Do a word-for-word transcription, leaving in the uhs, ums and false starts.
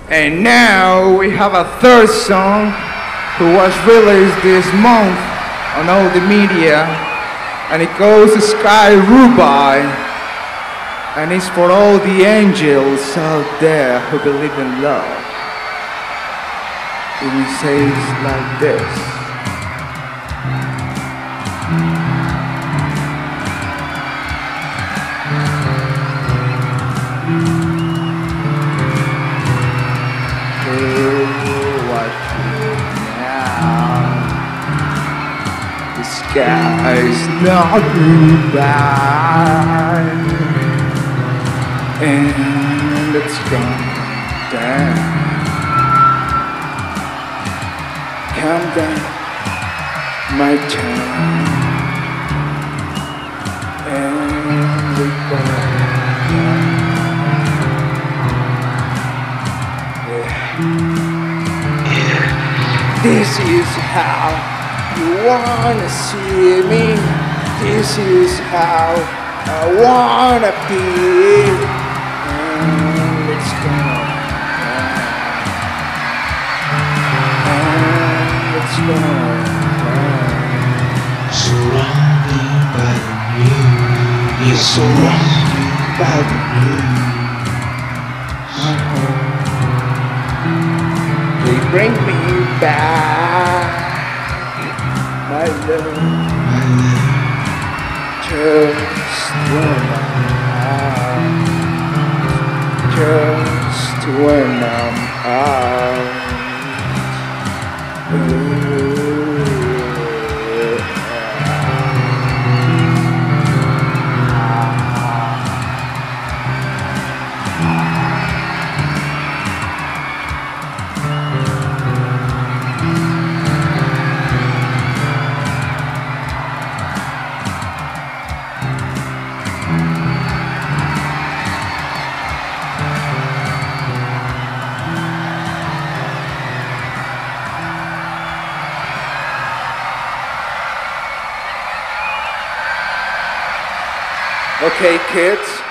And now we have a third song who was released this month on all the media, and it goes to Sky Rubai, and it's for all the angels out there who believe in love. And it says like this. The sky's not goodbye, and it's gone down. Come down, my town, and we burn down. Yeah. This is how you wanna see me. This is how I wanna be, and it's gonna die, and it's gonna die. Surrounded by the news, you're surrounded by the news. My home, they bring me back. My love, My love, just when I'm out, just when I'm out. Okay, kids.